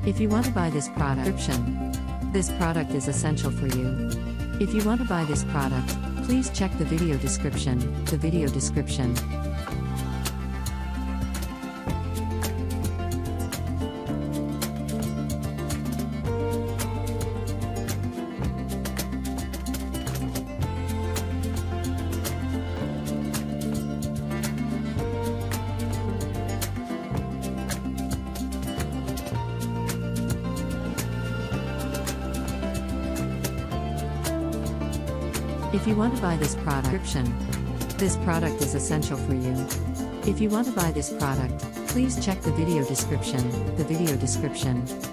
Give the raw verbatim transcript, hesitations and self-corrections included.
If you want to buy this product, description. This product is essential for you. If you want to buy this product, please check the video description, the video description. If you want to buy this product, description. This product is essential for you. If you want to buy this product, please check the video description, the video description.